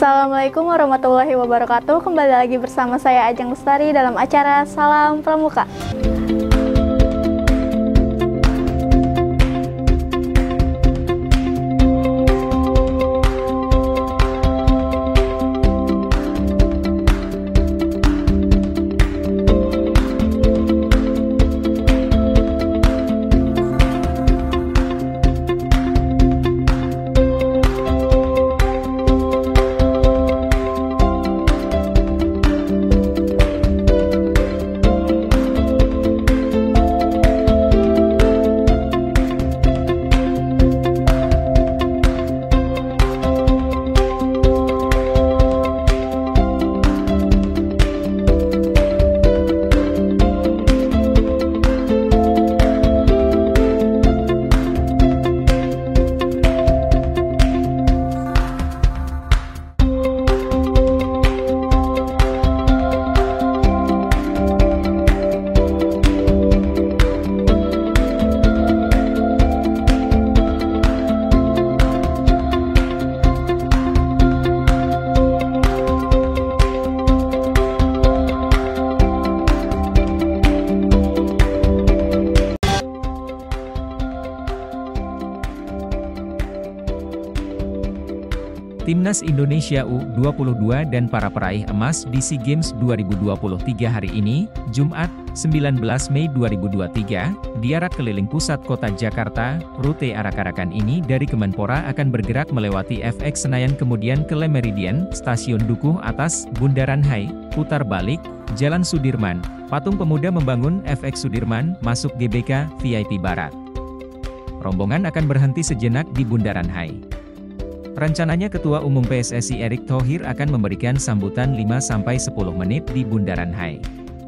Assalamualaikum warahmatullahi wabarakatuh. Kembali lagi bersama saya Ajeng Lestari dalam acara Salam Pramuka. Timnas Indonesia U22 dan para peraih emas di SEA Games 2023 hari ini, Jumat, 19 Mei 2023, diarak keliling pusat kota Jakarta. Rute arak-arakan ini dari Kemenpora akan bergerak melewati FX Senayan kemudian ke Le Méridien, Stasiun Dukuh Atas, Bundaran HI, putar balik, Jalan Sudirman, Patung Pemuda Membangun FX Sudirman, masuk GBK, VIP Barat. Rombongan akan berhenti sejenak di Bundaran HI. Rencananya Ketua Umum PSSI Erick Thohir akan memberikan sambutan 5-10 menit di Bundaran HI.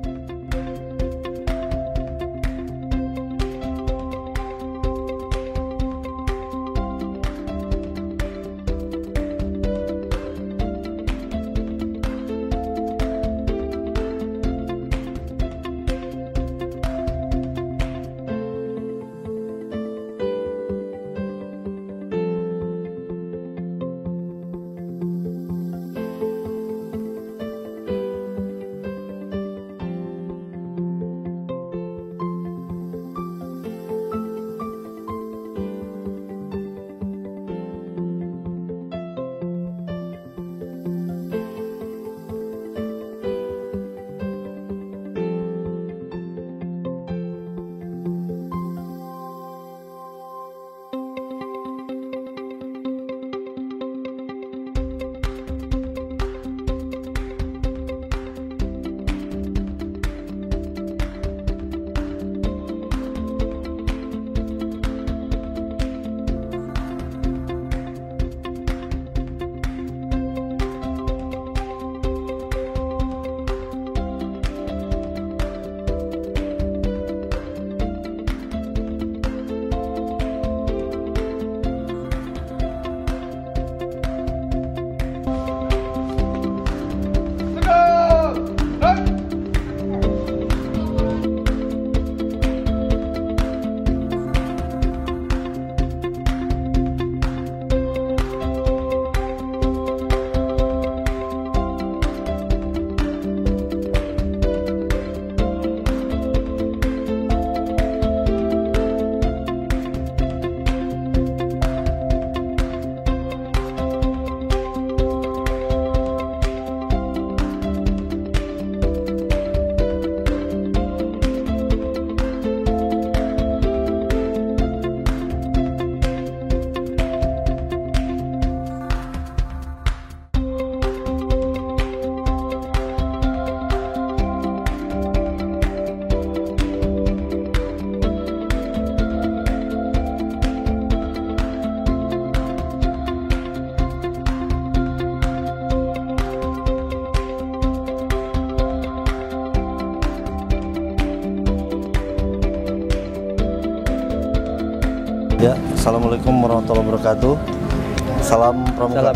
Ya, Assalamualaikum warahmatullahi wabarakatuh. Salam Pramuka.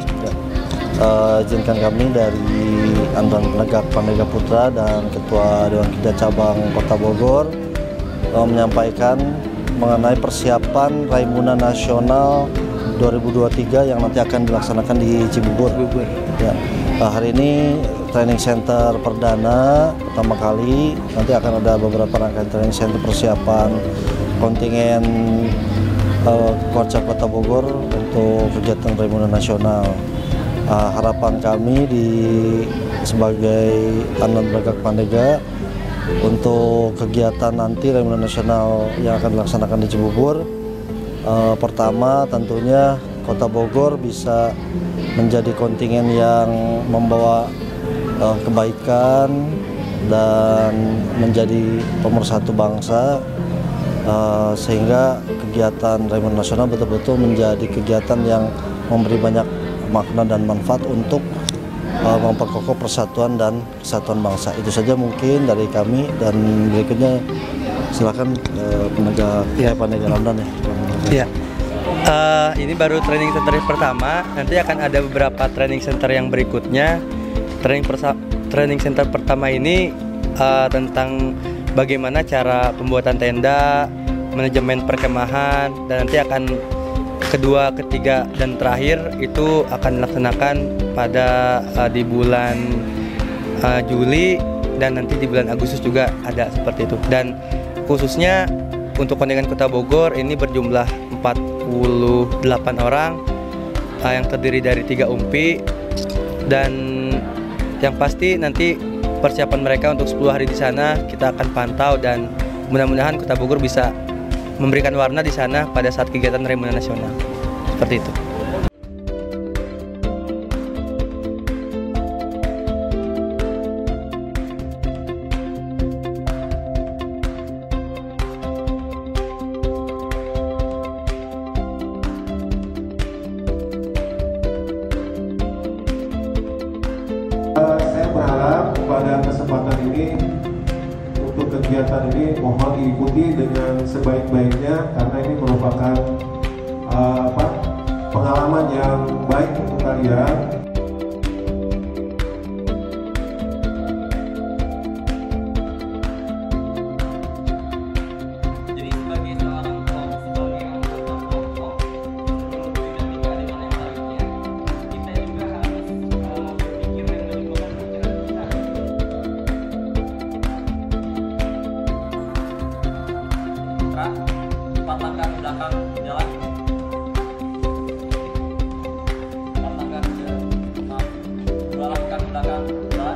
Izinkan kami dari Anton Penegak Pandega Putra dan Ketua Dewan Kida Cabang Kota Bogor menyampaikan mengenai persiapan Raimuna Nasional 2023 yang nanti akan dilaksanakan di Cibubur. Ya. Hari ini training center perdana pertama kali, nanti akan ada beberapa rangkaian training center persiapan kontingen Koarca Kota Bogor untuk kegiatan Raimundo Nasional. Harapan kami sebagai Andan Bragak Pandega untuk kegiatan nanti Raimundo Nasional yang akan dilaksanakan di Cibubur, pertama tentunya Kota Bogor bisa menjadi kontingen yang membawa kebaikan dan menjadi pemersatu bangsa, sehingga kegiatan Raimundo Nasional betul-betul menjadi kegiatan yang memberi banyak makna dan manfaat untuk memperkokoh persatuan dan kesatuan bangsa. Itu saja mungkin dari kami, dan berikutnya silakan Pandega Ramdan ya. Iya. Ini baru training center pertama, nanti akan ada beberapa training center yang berikutnya. Training center pertama ini tentang bagaimana cara pembuatan tenda, manajemen perkemahan, dan nanti akan kedua, ketiga, dan terakhir itu akan dilaksanakan pada di bulan Juli, dan nanti di bulan Agustus juga ada seperti itu. Dan khususnya untuk kontingen Kota Bogor ini berjumlah 48 orang yang terdiri dari 3 UMPI, dan yang pasti nanti persiapan mereka untuk 10 hari di sana kita akan pantau, dan mudah-mudahan Kota Bogor bisa memberikan warna di sana pada saat kegiatan Raimundo Nasional. Seperti itu. Saya berharap pada kesempatan ini untuk kegiatan ini mohon diikuti dengan sebaik-baiknya, karena ini merupakan pengalaman yang baik untuk kalian. Empat langkah ke belakang jalan. Dua langkah ke belakang jalan.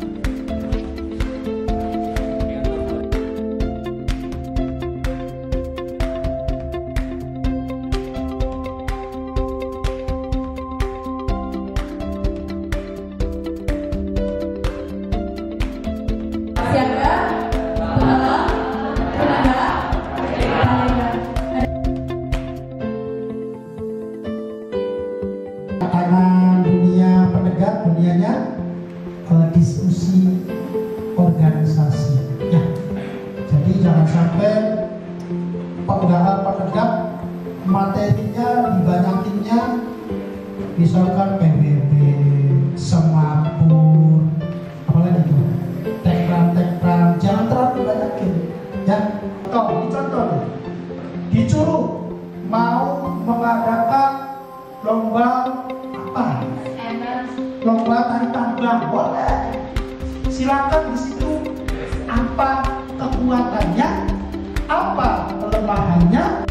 Karena dunia penegak, dunianya diskusi organisasi ya. Jadi jangan sampai penegak materinya dibanyakinnya, misalkan PBB, semapur, apalagi itu, tekran, jangan terlalu dibanyakin ya. Ini contoh nih, di Curug mau mengadakan lomba apa? Lomba tari tambang, boleh. Silakan di situ. Apa kekuatannya? Apa kelemahannya?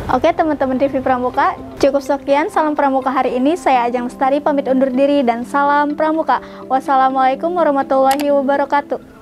Oke teman-teman TV Pramuka, cukup sekian salam Pramuka hari ini. Saya Ajeng Lestari pamit undur diri dan salam Pramuka. Wassalamualaikum warahmatullahi wabarakatuh.